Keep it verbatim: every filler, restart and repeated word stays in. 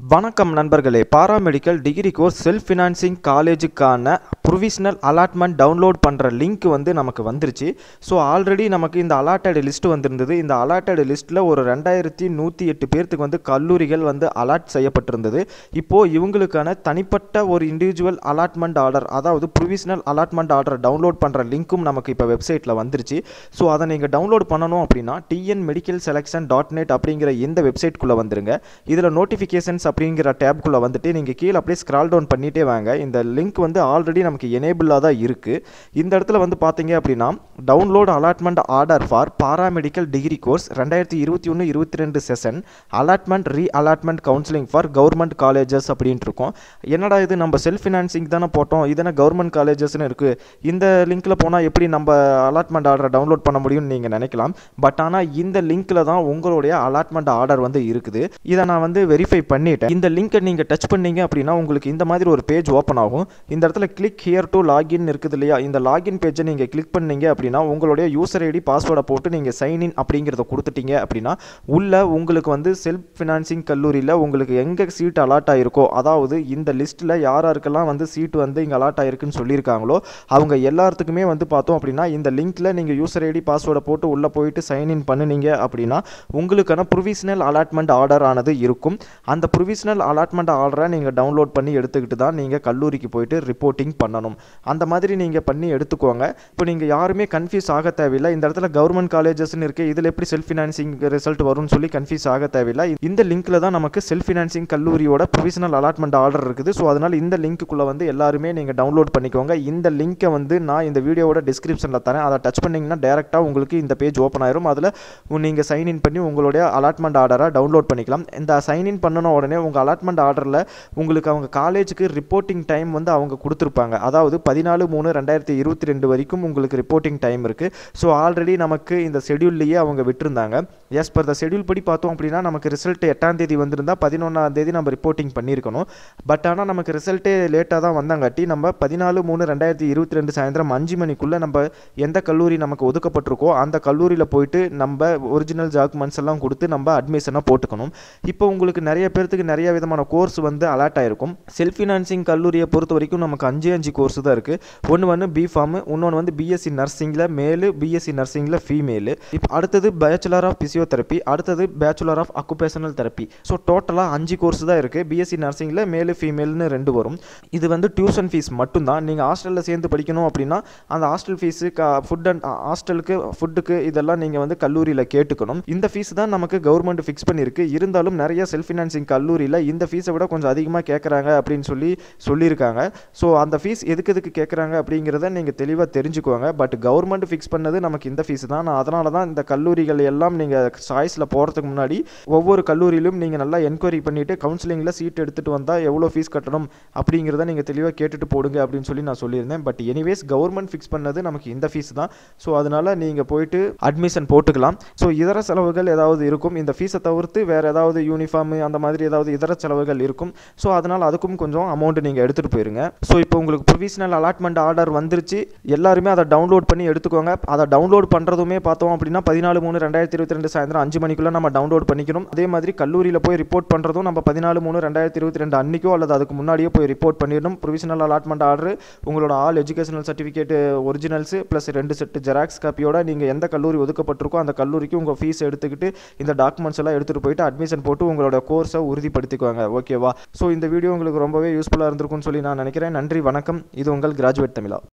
வணக்கம் நண்பர்களே, paramedical degree course self financing காலேஜுக்கான ப்ரொவிஷனல் அலாட்மெண்ட் டவுன்லோட் பண்ணுற லிங்க் வந்து நமக்கு வந்துருச்சு. ஸோ ஆல்ரெடி நமக்கு இந்த அலாட்டட் லிஸ்ட் வந்திருந்தது. இந்த அலாட்டட் லிஸ்ட்டில் ஒரு ரெண்டாயிரத்தி நூற்றி எட்டு பேர்த்துக்கு வந்து கல்லூரிகள் வந்து அலாட் செய்யப்பட்டிருந்தது. இப்போது இவங்களுக்கான தனிப்பட்ட ஒரு இண்டிவிஜுவல் அலாட்மெண்ட் ஆர்டர், அதாவது ப்ரொவிஷனல் அலாட்மெண்ட் ஆர்டர் டவுன்லோட் பண்ணுற லிங்க்கும் நமக்கு இப்போ வெப்சைட்டில் வந்துருச்சு. ஸோ அதை நீங்கள் டவுன்லோட் பண்ணணும் அப்படின்னா TN medical selection dot net அப்படிங்கிற இந்த வெப்சைட்குள்ளே வந்துருங்க. இதில் நோட்டிஃபிகேஷன்ஸ் அப்படிங்கிற டேப்குள்ளே வந்துட்டு நீங்கள் கீழே அப்படியே ஸ்க்ரால் டவுன் பண்ணிட்டே வாங்க. இந்த லிங்க் வந்து ஆல்ரெடி நமக்கு எனேபிளாக தான் இருக்குது. இந்த இடத்துல வந்து பார்த்தீங்க அப்படின்னா download allotment order for paramedical degree course ரெண்டாயிரத்தி இருபத்தி ஒன்று இருபத்தி ரெண்டு session allotment re allotment counselling for government colleges அப்படின்ட்டு இருக்கும். என்னடா இது, நம்ம செல்ஃப் ஃபினான்சிங் தானே போட்டோம், இதனை கவர்மெண்ட் காலேஜஸ்னு இருக்குது, இந்த லிங்க்கில் போனால் எப்படி நம்ம அலாட்மெண்ட் ஆர்டரை டவுன்லோட் பண்ண முடியும்னு நீங்கள் நினைக்கலாம். பட் ஆனால் இந்த லிங்க்கில் தான் உங்களுடைய அலாட்மெண்ட் ஆர்டர் வந்து இருக்குது. இதை நான் வந்து வெரிஃபை பண்ணிட்டேன். இந்த லிங்கை நீங்கள் டச் பண்ணீங்க அப்படின்னா உங்களுக்கு இந்த மாதிரி ஒரு பேஜ் ஓப்பன் ஆகும். இந்த இடத்துல கிளிக் ஹியர் டு லாகின் இருக்குது இல்லையா, இந்த லாகின் பேஜை நீங்கள் கிளிக் பண்ணீங்க அப்படின்னா உங்களுடைய யூசர் ஐடி பாஸ்வேர்டை போட்டு நீங்கள் சைன்இன் அப்படிங்கிறத கொடுத்துட்டீங்க அப்படின்னா உள்ள உங்களுக்கு வந்து செல்ஃப் ஃபினான்சிங் கல்லூரியில் உங்களுக்கு எங்கே சீட் அலாட் ஆகிருக்கோ, அதாவது இந்த லிஸ்ட்டில் யாராருக்கெல்லாம் வந்து சீட் வந்து இங்கே அலாட் ஆகிருக்குன்னு சொல்லியிருக்காங்களோ அவங்க எல்லாத்துக்குமே வந்து பார்த்தோம் அப்படின்னா இந்த லிங்க்கில் நீங்கள் யூசர் ஐடி பாஸ்வேர்டை போட்டு உள்ளே போயிட்டு சைன்இன் பண்ணினீங்க அப்படின்னா உங்களுக்கான ப்ரொவிஷனல் அலாட்மெண்ட் ஆர்டர் ஆனது இருக்கும். அந்த ப்ரொவிஷனல் அலாட்மெண்ட் ஆர்டரை நீங்கள் டவுன்லோட் பண்ணி எடுத்துக்கிட்டு தான் நீங்கள் கல்லூரிக்கு போயிட்டு ரிப்போர்ட்டிங் பண்ணணும். அந்த மாதிரி நீங்கள் பண்ணி எடுத்துக்கோங்க. இப்போ நீங்கள் யாருமே கன்ஃபியூஸ் ஆக தேவையில்லை. இந்த இடத்துல கவர்மெண்ட் காலேஜஸ்ன்னு இருக்குது, இதில் எப்படி செல்ஃப் ஃபினான்சிங் ரிசல்ட் வரும்னு சொல்லி கன்ஃபியூஸ் ஆக தேவையில்லை. இந்த லிங்க்கில் தான் நமக்கு செல்ஃப் ஃபினான்சிங் கல்லூரியோட ப்ரொவிஷனல் அலாட்மெண்ட் ஆர்டர் இருக்குது. ஸோ அதனால் இந்த லிங்க்குள்ளே வந்து எல்லாருமே நீங்கள் டவுன்லோட் பண்ணிக்கோங்க. இந்த லிங்க்கை வந்து நான் இந்த வீடியோவோட டிஸ்கிரிப்ஷனில் தரேன். அதை டச் பண்ணிங்கன்னா டேரெக்டாக உங்களுக்கு இந்த பேஜ் ஓப்பன் ஆயிரும். அதில் நீங்கள் சைன்இன் பண்ணி உங்களுடைய அலாட்மெண்ட் ஆர்டரை டவுன்லோட் பண்ணிக்கலாம். இந்த சைன்இன் பண்ணன உடனே உங்கள் அலாட்மெண்ட் ஆர்டரில் உங்களுக்கு அவங்க காலேஜுக்கு ரிப்போர்ட்டிங் டைம் வந்து அவங்க கொடுத்துருப்பாங்க. அதாவது பதினாலு மூணு ரெண்டாயிரத்தி இருபத்தி ரெண்டு வரைக்கும் உங்களுக்கு ரிப்போர்ட்டிங் டைம் இருக்குது. ஸோ ஆல்ரெடி நமக்கு இந்த ஷெடியூல்லையே அவங்க விட்டுருந்தாங்க. எஸ் பர் த ஷெடியூல் படி பார்த்தோம் அப்படின்னா நமக்கு ரிசல்ட் எட்டாம் தேதி வந்திருந்தால் பதினொன்றாம் தேதி நம்ம ரிப்போர்ட்டிங் பண்ணியிருக்கணும். பட் ஆனால் நமக்கு ரிசல்ட்டே லேட்டாக தான் வந்தாங்காட்டி நம்ம பதினாலு மூணு ரெண்டாயிரத்தி இருபத்தி ரெண்டு சாயந்தரம் அஞ்சு மணிக்குள்ளே நம்ம எந்த கல்லூரி நமக்கு ஒதுக்கப்பட்டிருக்கோ அந்த கல்லூரியில் போயிட்டு நம்ம ஒரிஜினல் டாக்குமெண்ட்ஸ் எல்லாம் கொடுத்து நம்ம அட்மிஷனை போட்டுக்கணும். இப்போ உங்களுக்கு நிறைய பேர்த்துக்கு நிறைய விதமான கோர்ஸ் வந்து அலாட் ஆயிருக்கும். செல்ஃப் ஃபினான்சிங் கல்லூரியை பொறுத்த வரைக்கும் நமக்கு அஞ்சு அஞ்சு கோர்ஸ் தான் இருக்குது. ஒன்று வந்து பி ஃபார்மு, இன்னொன்று வந்து பிஎஸ்சி நர்சிங்கில் மேலு, பிஎஸ்சி நர்சிங்கில் ஃபீமேலு, இப்போ அடுத்தது பேச்சுலர் ஆஃப் பிசியோதெரப்பி, அடுத்தது bachelor of occupational therapy. So டோட்டலாக அஞ்சு கோர்ஸ் தான் இருக்குது. பிஎஸ்சி நர்சிங்கில் மேலு ஃபீமேல்னு ரெண்டு வரும். இது வந்து டியூஷன் ஃபீஸ் மட்டும்தான். நீங்கள் ஹாஸ்டலில் சேர்ந்து படிக்கணும் அப்படின்னா அந்த ஹாஸ்டல் ஃபீஸு, ஃபுட் அண்ட் ஹாஸ்டலுக்கு ஃபுட்டுக்கு இதெல்லாம் நீங்கள் வந்து கல்லூரியில் கேட்டுக்கணும். இந்த ஃபீஸ் தான் நமக்கு கவர்மெண்ட் ஃபிக்ஸ் பண்ணியிருக்கு. இருந்தாலும் நிறைய செல்ஃப் ஃபினான்சிங் கல்லூரியில் இந்த ஃபீஸை விட கொஞ்சம் அதிகமாக கேட்குறாங்க அப்படின்னு சொல்லி சொல்லியிருக்காங்க. ஸோ அந்த ஃபீஸ் எதுக்கு எதுக்கு கேட்குறாங்க அப்படிங்கிறத நீங்கள் தெளிவாக தெரிஞ்சுக்கோங்க. பட் கவர்மெண்ட் ஃபிக்ஸ் பண்ணது நமக்கு இந்த ஃபீஸ் தான். நான் அதனால தான் இந்த கல்லூரிகள் எல்லாம் நீங்கள் சாய்ஸில் போகிறதுக்கு முன்னாடி ஒவ்வொரு கல்லூரியிலும் நீங்கள் நல்லா என்கொயரி பண்ணிவிட்டு கவுன்சிலிங்கில் சீட் எடுத்துகிட்டு வந்தால் எவ்வளோ ஃபீஸ் கட்டணும் அப்படிங்கிறத நீங்கள் தெளிவாக கேட்டுட்டு போடுங்க அப்படின்னு சொல்லி நான் சொல்லியிருந்தேன். பட் எனிவேஸ் கவர்மெண்ட் ஃபிக்ஸ் பண்ணது நமக்கு இந்த ஃபீஸ் தான். ஸோ அதனால் நீங்கள் போயிட்டு அட்மிஷன் போட்டுக்கலாம். ஸோ இதர செலவுகள் ஏதாவது இருக்கும். இந்த ஃபீஸை தவிர்த்து வேறு ஏதாவது யூனிஃபார்மு அந்த மாதிரி ஏதாவது இதர செலவுகள் இருக்கும். ஸோ அதனால் அதுக்கும் கொஞ்சம் அமௌண்ட் நீங்கள் எடுத்துகிட்டு போயிருங்க. ஸோ இப்போ உங்களுக்கு ப்ரொவிஷனல் அலாட்மெண்ட் ஆர்டர் வந்துருச்சு. எல்லாருமே அதை டவுன்லோட் பண்ணி எடுத்துக்கோங்க. அதை டவுன்லோட் பண்ணுறதுமே பார்த்தோம் அப்படின்னா பதினாலு மூணு ரெண்டாயிரத்தி இருபத்தி ரெண்டு சாயந்தரம் அஞ்சு மணிக்குள்ளே நம்ம டவுன்லோட் பண்ணிக்கணும். அதே மாதிரி கல்லூரியில் போய் ரிப்போர்ட் பண்ணுறதும் நம்ம பதினாலு மூணு ரெண்டாயிரத்தி இருபத்தி ரெண்டு அன்றைக்கோ அல்லது அதுக்கு முன்னாடியோ போய் ரிப்போர்ட் பண்ணிடணும். ப்ரொவிஷனல் அலாட்மெண்ட் ஆர்டர் உங்களோட all educational certificate originals plus ரெண்டு செட்டு ஜெராக்ஸ் காப்பியோட நீங்கள் எந்த கல்லூரி ஒதுக்கப்பட்டிருக்கோ அந்த கல்லூரிக்கு உங்கள் ஃபீஸ் எடுத்துக்கிட்டு இந்த டாக்குமெண்ட்ஸ் எல்லாம் எடுத்துகிட்டு போயிட்டு அட்மிஷன் போட்டு உங்களோட கோர்ஸை உறுதிப்படுத்திக்குவாங்க. ஓகேவா? ஸோ இந்த வீடியோ உங்களுக்கு ரொம்பவே யூஸ்ஃபுல்லாக இருந்திருக்கும்னு சொல்லி நான் நினைக்கிறேன். நன்றி, வணக்கம். இது உங்கள் கிராஜுவேட் தமிழா.